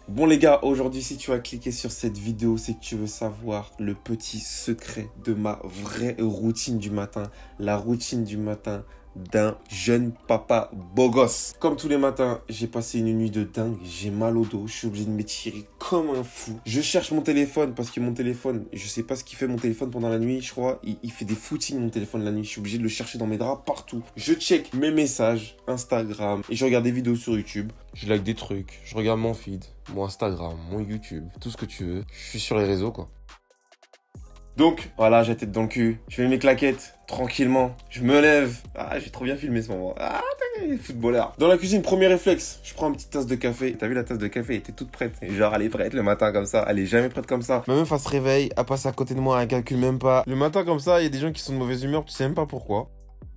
Bon les gars, aujourd'hui si tu as cliqué sur cette vidéo, c'est que tu veux savoir le petit secret de ma vraie routine du matin. La routine du matin d'un jeune papa beau gosse. Comme tous les matins, j'ai passé une nuit de dingue, j'ai mal au dos, je suis obligé de m'étirer comme un fou. Je cherche mon téléphone parce que mon téléphone, je sais pas ce qu'il fait mon téléphone pendant la nuit, je crois, il fait des footings mon téléphone la nuit, je suis obligé de le chercher dans mes draps partout. Je check mes messages, Instagram, et je regarde des vidéos sur YouTube. Je like des trucs, je regarde mon feed, mon Instagram, mon YouTube, tout ce que tu veux. Je suis sur les réseaux quoi. Donc, voilà, j'ai la tête dans le cul. Je mets mes claquettes, tranquillement. Je me lève. Ah, j'ai trop bien filmé ce moment. Ah, footballeur. Dans la cuisine, premier réflexe, je prends une petite tasse de café. T'as vu, la tasse de café était toute prête. Et genre, elle est prête le matin comme ça. Elle est jamais prête comme ça. Ma meuf, elle se réveille, elle passe à côté de moi, elle calcule même pas. Le matin comme ça, il y a des gens qui sont de mauvaise humeur, tu sais même pas pourquoi.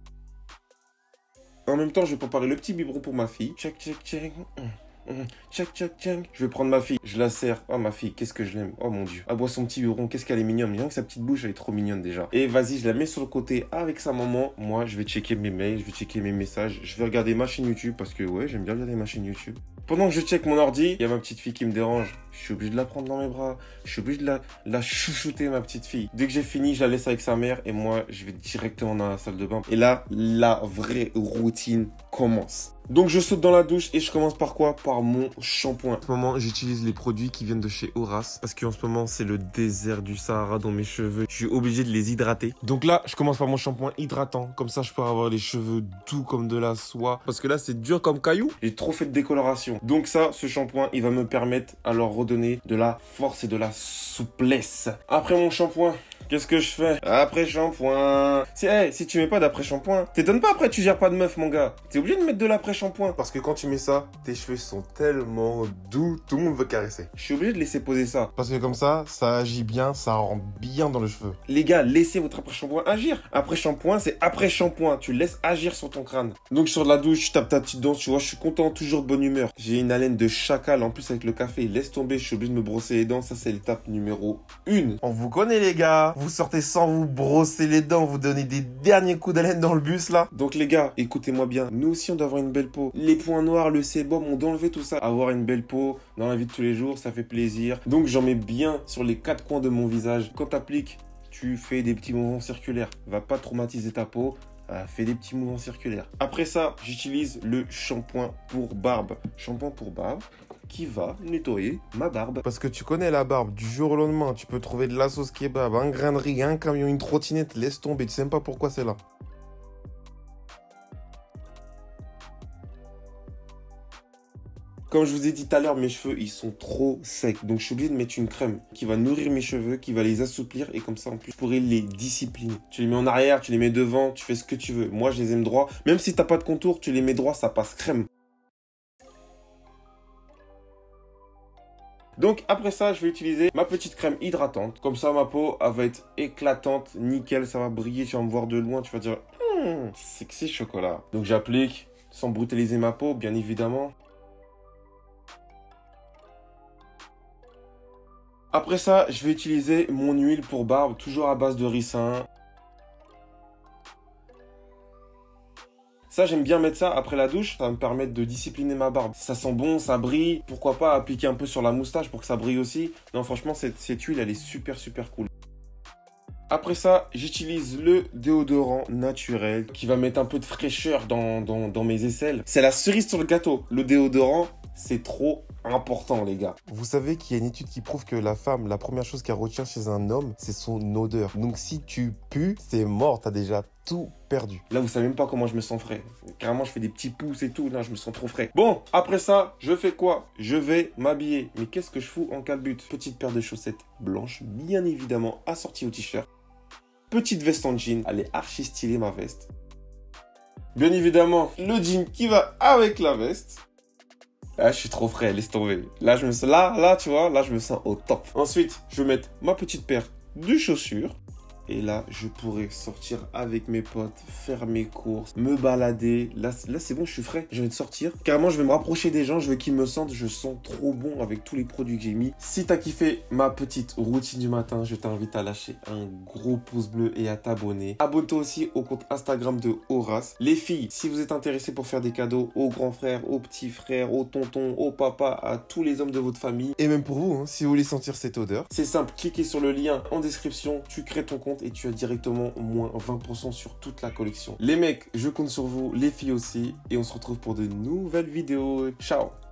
En même temps, je vais préparer le petit biberon pour ma fille. Check, check, check. Tchac, tchac, tchac. Je vais prendre ma fille, je la serre. Oh ma fille, qu'est-ce que je l'aime. Oh mon dieu. Elle boit son petit biberon, qu'est-ce qu'elle est mignonne. Rien que sa petite bouche, elle est trop mignonne déjà. Et vas-y, je la mets sur le côté avec sa maman. Moi, je vais checker mes mails, je vais checker mes messages. Je vais regarder ma chaîne YouTube parce que ouais, j'aime bien regarder ma chaîne YouTube. Pendant que je check mon ordi, il y a ma petite fille qui me dérange. Je suis obligé de la prendre dans mes bras. Je suis obligé de la chouchouter, ma petite fille. Dès que j'ai fini, je la laisse avec sa mère et moi, je vais directement dans la salle de bain. Et là, la vraie routine commence. Donc je saute dans la douche et je commence par quoi? Par mon shampoing. En ce moment, j'utilise les produits qui viennent de chez Horace parce qu'en ce moment, c'est le désert du Sahara dans mes cheveux. Je suis obligé de les hydrater. Donc là, je commence par mon shampoing hydratant. Comme ça, je peux avoir les cheveux doux comme de la soie. Parce que là, c'est dur comme caillou. J'ai trop fait de décoloration. Donc ça, ce shampoing, il va me permettre à leur redonner de la force et de la souplesse. Après mon shampoing, qu'est-ce que je fais? Après shampoing. Si tu mets pas d'après shampoing, t'étonnes pas après tu gères pas de meuf mon gars. T'es obligé de mettre de l'après shampoing. Parce que quand tu mets ça, tes cheveux sont tellement doux, tout le monde veut caresser. Je suis obligé de laisser poser ça. Parce que comme ça agit bien, ça rentre bien dans le cheveu. Les gars, laissez votre après shampoing agir. Après shampoing, c'est après shampoing. Tu laisses agir sur ton crâne. Donc je sors de la douche, je tape ta petite danse, tu vois, je suis content, toujours de bonne humeur. J'ai une haleine de chacal en plus avec le café. Laisse tomber, je suis obligé de me brosser les dents. Ça c'est l'étape numéro 1. On vous connaît les gars. Vous sortez sans vous brosser les dents, vous donnez des derniers coups d'haleine dans le bus là. Donc les gars, écoutez-moi bien, nous aussi on doit avoir une belle peau. Les points noirs, le sébum, on doit enlever tout ça. Avoir une belle peau dans la vie de tous les jours, ça fait plaisir. Donc j'en mets bien sur les 4 coins de mon visage. Quand t'appliques, tu fais des petits mouvements circulaires. Va pas traumatiser ta peau. Fais des petits mouvements circulaires. Après ça, j'utilise le shampoing pour barbe. Shampoing pour barbe qui va nettoyer ma barbe. Parce que tu connais la barbe, du jour au lendemain, tu peux trouver de la sauce kebab, un grain de riz, un camion, une trottinette, laisse tomber, tu sais même pas pourquoi c'est là. Comme je vous ai dit tout à l'heure, mes cheveux, ils sont trop secs. Donc, je suis obligé de mettre une crème qui va nourrir mes cheveux, qui va les assouplir. Et comme ça, en plus, je pourrais les discipliner. Tu les mets en arrière, tu les mets devant, tu fais ce que tu veux. Moi, je les aime droits. Même si t'as pas de contour, tu les mets droits, ça passe crème. Donc, après ça, je vais utiliser ma petite crème hydratante. Comme ça, ma peau, elle va être éclatante, nickel. Ça va briller, tu vas me voir de loin. Tu vas dire, sexy chocolat. Donc, j'applique sans brutaliser ma peau, bien évidemment. Après ça, je vais utiliser mon huile pour barbe, toujours à base de ricin. Ça, j'aime bien mettre ça après la douche. Ça va me permettre de discipliner ma barbe. Ça sent bon, ça brille. Pourquoi pas appliquer un peu sur la moustache pour que ça brille aussi. Non, franchement, cette huile, elle est super, super cool. Après ça, j'utilise le déodorant naturel qui va mettre un peu de fraîcheur dans mes aisselles. C'est la cerise sur le gâteau. Le déodorant, c'est trop important, les gars. Vous savez qu'il y a une étude qui prouve que la femme, la première chose qu'elle retient chez un homme, c'est son odeur. Donc, si tu pues, c'est mort. T'as déjà tout perdu. Là, vous savez même pas comment je me sens frais. Carrément, je fais des petits pouces et tout. Là, je me sens trop frais. Bon, après ça, je fais quoi? Je vais m'habiller. Mais qu'est-ce que je fous en calbut? Petite paire de chaussettes blanches, bien évidemment, assorties au t-shirt. Petite veste en jean. Elle est archi stylée, ma veste. Bien évidemment, le jean qui va avec la veste. Ah, je suis trop frais, laisse tomber. Là, je me sens, là, tu vois, là, je me sens au top. Ensuite, je vais mettre ma petite paire de chaussures. Et là, je pourrais sortir avec mes potes, faire mes courses, me balader. Là c'est bon, je suis frais. J'ai envie de sortir. Carrément, je vais me rapprocher des gens. Je veux qu'ils me sentent. Je sens trop bon avec tous les produits que j'ai mis. Si t'as kiffé ma petite routine du matin, je t'invite à lâcher un gros pouce bleu et à t'abonner. Abonne-toi aussi au compte Instagram de Horace. Les filles, si vous êtes intéressés pour faire des cadeaux aux grands frères, aux petits frères, aux tontons, aux papas, à tous les hommes de votre famille, et même pour vous, hein, si vous voulez sentir cette odeur, c'est simple. Cliquez sur le lien en description. Tu crées ton compte et tu as directement moins 20% sur toute la collection. Les mecs, je compte sur vous, les filles aussi, et on se retrouve pour de nouvelles vidéos. Ciao!